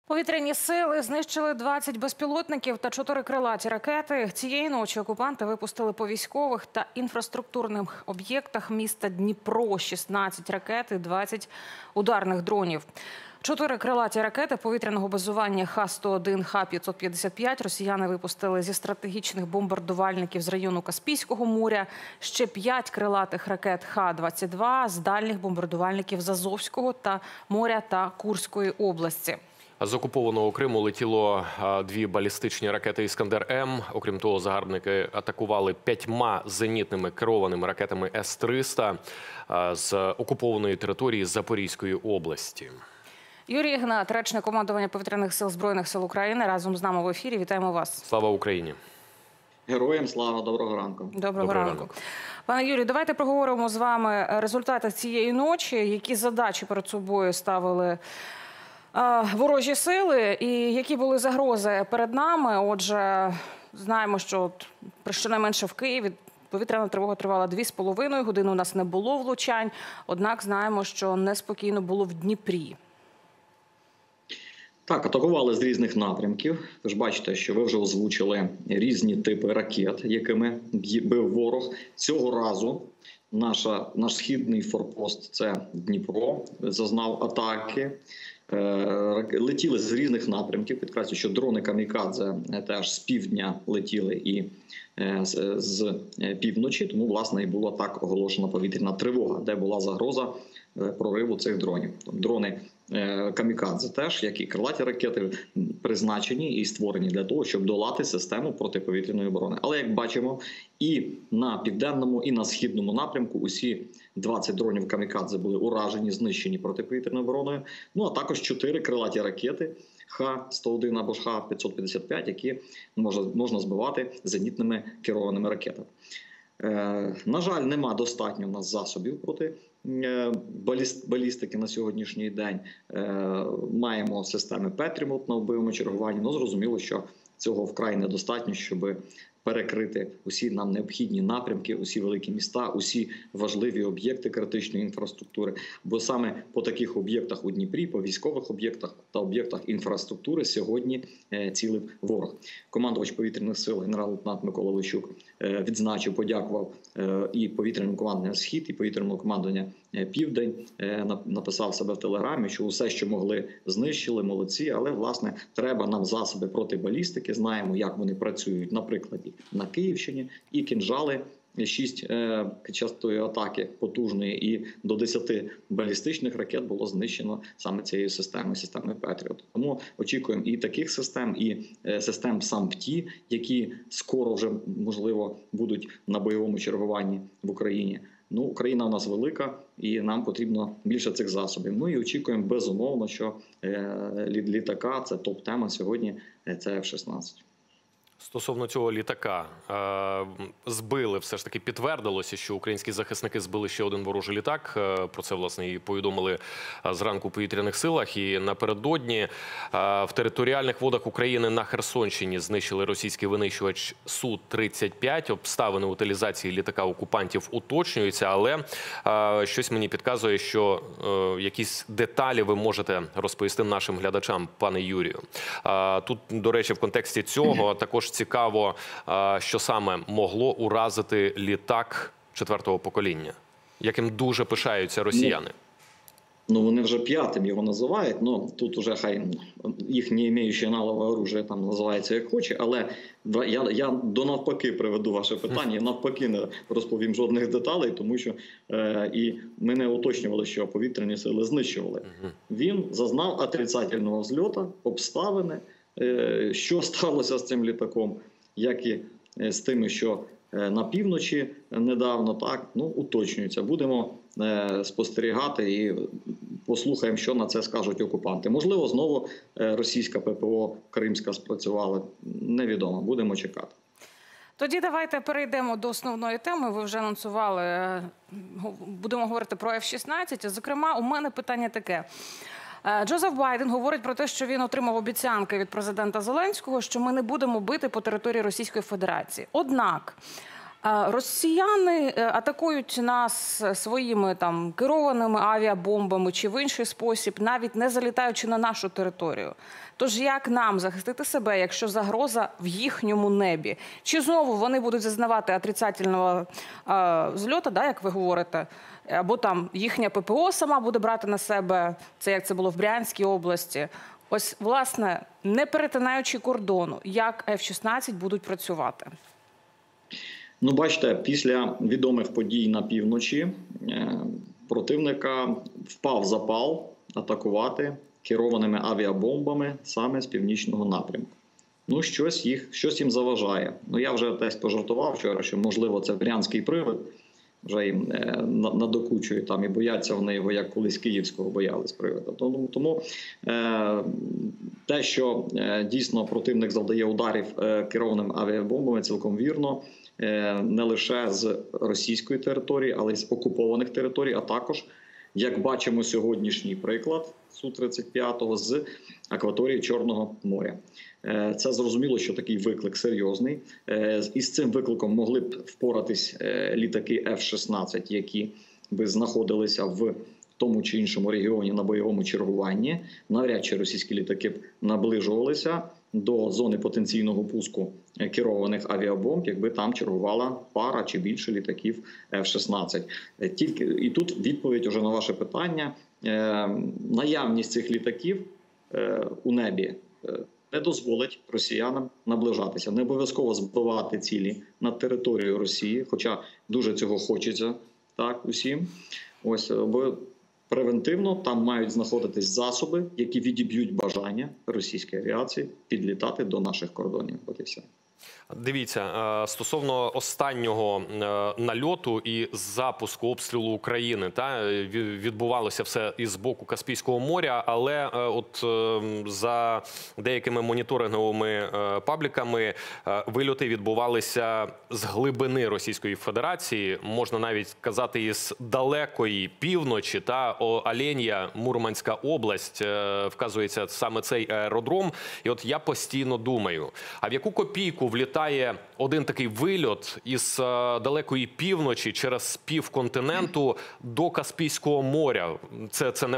Повітряні сили знищили 20 безпілотників та 4 крилаті ракети. Цієї ночі окупанти випустили по військових та інфраструктурних об'єктах міста Дніпро 16 ракет і 20 ударних дронів. 4 крилаті ракети повітряного базування Х-101, Х-555 росіяни випустили зі стратегічних бомбардувальників з району Каспійського моря. Ще 5 крилатих ракет Х-22 з дальніх бомбардувальників з Азовського та моря та Курської області. З окупованого Криму летіло 2 балістичні ракети «Іскандер-М». Окрім того, загарбники атакували 5 зенітними керованими ракетами С-300 з окупованої території Запорізької області. Юрій Ігнат, речник командування повітряних сил Збройних сил України, разом з нами в ефірі. Вітаємо вас. Слава Україні! Героям слава, доброго ранку. Доброго ранку. Пане Юрію, давайте проговоримо з вами результати цієї ночі, які задачі перед собою ставили ворожі сили і які були загрози перед нами. Отже, знаємо, що щонайменше в Києві повітряна тривога тривала 2,5 години, у нас не було влучань, однак знаємо, що неспокійно було в Дніпрі. Так, атакували з різних напрямків. Ви ж бачите, що ви вже озвучили різні типи ракет, якими бив ворог. Цього разу наш східний форпост, це Дніпро, зазнав атаки. Летіли з різних напрямків. Підкреслюю, що дрони камікадзе теж з півдня летіли і з півночі. Тому, власне, і була так оголошена повітряна тривога, де була загроза прориву цих дронів. Дрони камікадзе теж, як і крилаті ракети, призначені і створені для того, щоб долати систему протиповітряної оборони. Але, як бачимо, і на південному, і на східному напрямку усі 20 дронів камікадзе були уражені, знищені протиповітряною обороною. Ну, а також 4 крилаті ракети Х-101 або ж Х-555, які можна збивати зенітними керованими ракетами. На жаль, нема достатньо в нас засобів проти балістики на сьогоднішній день. Маємо системи Петріот на вбивому чергуванні, але зрозуміло, що цього вкрай недостатньо, щоб перекрити усі нам необхідні напрямки, усі великі міста, усі важливі об'єкти критичної інфраструктури. Бо саме по таких об'єктах у Дніпрі, по військових об'єктах та об'єктах інфраструктури сьогодні цілив ворог. Командувач повітряних сил генерал-лейтенант Микола Лещук відзначив, подякував і повітряному командуванню «Схід», і повітряному командуванню «Південь». Написав себе в телеграмі, що усе, що могли, знищили, молодці. Але, власне, треба нам засоби проти балістики. Знаємо, як вони працюють, наприклад, на Київщині. І кінжали 6 частої атаки потужної і до 10 балістичних ракет було знищено саме цією системою Петріот. Тому очікуємо і таких систем, і систем САМПТІ, які скоро вже, можливо, будуть на бойовому чергуванні в Україні. Ну, Україна у нас велика, і нам потрібно більше цих засобів. Ну і очікуємо, безумовно, що літака – це топ-тема сьогодні, це F-16. Стосовно цього літака, збили, все ж таки підтвердилося, що українські захисники збили ще один ворожий літак. Про це, власне, і повідомили зранку у повітряних силах. І напередодні в територіальних водах України на Херсонщині знищили російський винищувач Су-35. Обставини утилізації літака окупантів уточнюються, але щось мені підказує, що якісь деталі ви можете розповісти нашим глядачам, пане Юрію. Тут, до речі, в контексті цього також цікаво, що саме могло уразити літак 4-го покоління, яким дуже пишаються росіяни. Ну, вони вже 5-м його називають, ну, тут уже хай їх не маючи аналогового оружия там називається як хоче, але я до навпаки приведу ваше питання, я навпаки не розповім жодних деталей, тому що і ми не уточнювали, що повітряні сили знищували. Він зазнав отрицательного взльоту, обставини, що сталося з цим літаком, як і з тими, що на півночі недавно, так, ну, уточнюється. Будемо спостерігати і послухаємо, що на це скажуть окупанти. Можливо, знову російська ППО Кримська спрацювала. Невідомо. Будемо чекати. Тоді давайте перейдемо до основної теми. Ви вже анонсували, будемо говорити про F-16. Зокрема, у мене питання таке. Джозеф Байден говорить про те, що він отримав обіцянки від президента Зеленського, що ми не будемо бити по території Російської Федерації. Однак Росіяни атакують нас своїми там керованими авіабомбами чи в інший спосіб, навіть не залітаючи на нашу територію. Тож як нам захистити себе, якщо загроза в їхньому небі? Чи знову вони будуть зазнавати отрицательного зльоту, да, як ви говорите? Або там їхня ППО сама буде брати на себе, це як це було в Брянській області. Ось, власне, не перетинаючи кордону, як F-16 будуть працювати? Ну, бачите, після відомих подій на півночі противника впав запал атакувати керованими авіабомбами саме з північного напрямку. Ну, щось їм заважає. Ну, я вже десь пожартував вчора, що, можливо, це брянський привид, вже їм надокучує там і бояться вони його, як колись київського боялись привида. Тому те, що дійсно противник завдає ударів керованими авіабомбами, цілком вірно. Не лише з російської території, але й з окупованих територій, а також, як бачимо сьогоднішній приклад Су-35 з акваторії Чорного моря. Це зрозуміло, що такий виклик серйозний. І з цим викликом могли б впоратись літаки F-16, які би знаходилися в тому чи іншому регіоні на бойовому чергуванні. Навряд чи російські літаки б наближувалися до зони потенційного пуску керованих авіабомб, якби там чергувала пара чи більше літаків F-16. І тут відповідь уже на ваше питання. Наявність цих літаків у небі не дозволить росіянам наближатися. Не обов'язково збивати цілі на територію Росії, хоча дуже цього хочеться так усім. Ось, бо превентивно там мають знаходитись засоби, які відіб'ють бажання російської авіації підлітати до наших кордонів. От і все. Дивіться, стосовно останнього нальоту і запуску обстрілу України, відбувалося все із боку Каспійського моря, але от за деякими моніторинговими пабліками вильоти відбувалися з глибини Російської Федерації, можна навіть казати, із далекої півночі, Оленя, Мурманська область, вказується саме цей аеродром. І от я постійно думаю, а в яку копійку влітає один такий вильот із далекої півночі через півконтиненту до Каспійського моря? Це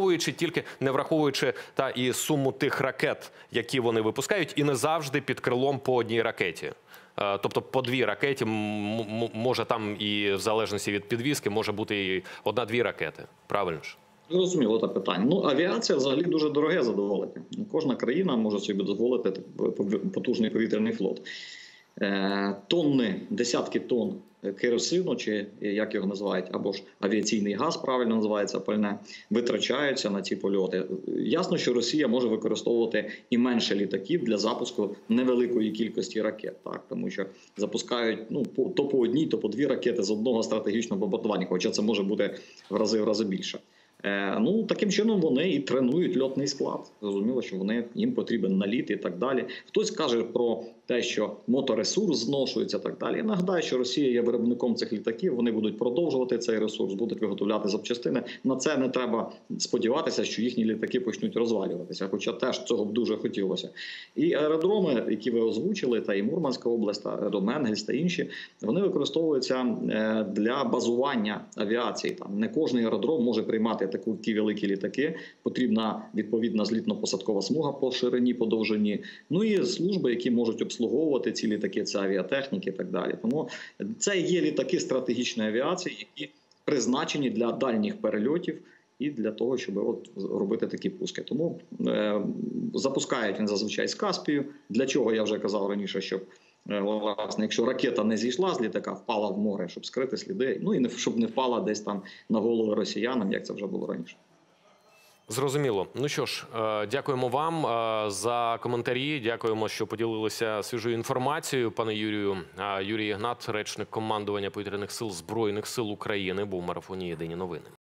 не враховуючи і суму тих ракет, які вони випускають, і не завжди під крилом по одній ракеті. Тобто по дві ракети, може там і в залежності від підвізки, може бути і одна-дві ракети. Правильно ж? Зрозуміло це питання. Ну, авіація взагалі дуже дороге задоволення. Кожна країна може собі дозволити потужний повітряний флот. Тонни, десятки тонн керосину, чи як його називають, або ж авіаційний газ, правильно називається, пальне, витрачаються на ці польоти. Ясно, що Росія може використовувати і менше літаків для запуску невеликої кількості ракет, так? Тому що запускають то по одній, то по дві ракети з одного стратегічного бомбардування, хоча це може бути в рази більше. Таким чином вони і тренують льотний склад. Зрозуміло, що їм потрібен наліт і так далі. Хтось каже про те, що моторесурс зношується і так далі. Я нагадаю, що Росія є виробником цих літаків, вони будуть продовжувати цей ресурс, будуть виготовляти запчастини. На це не треба сподіватися, що їхні літаки почнуть розвалюватися, хоча теж цього б дуже хотілося. І аеродроми, які ви озвучили, та і Мурманська область, та аеродром Енгельс та інші, вони використовуються для базування авіації. Там не кожний аеродром може приймати такі великі літаки, потрібна відповідна злітно-посадкова смуга по ширині, по довжині. Ну і служби, які можуть обслуговувати ці літаки, це авіатехніки і так далі. Тому це є літаки стратегічної авіації, які призначені для дальніх перельотів і для того, щоб робити такі пуски. Тому запускають він зазвичай з Каспію. Для чого, я вже казав раніше, щоб власне, якщо ракета не зійшла з літака, впала в море, щоб скрити сліди, і щоб не впала десь там на голову росіянам, як це вже було раніше. Зрозуміло. Ну що ж, дякуємо вам за коментарі, дякуємо, що поділилися свіжою інформацією, пане Юрію. Юрій Ігнат, речник командування повітряних сил Збройних сил України, був в марафоні «Єдині новини».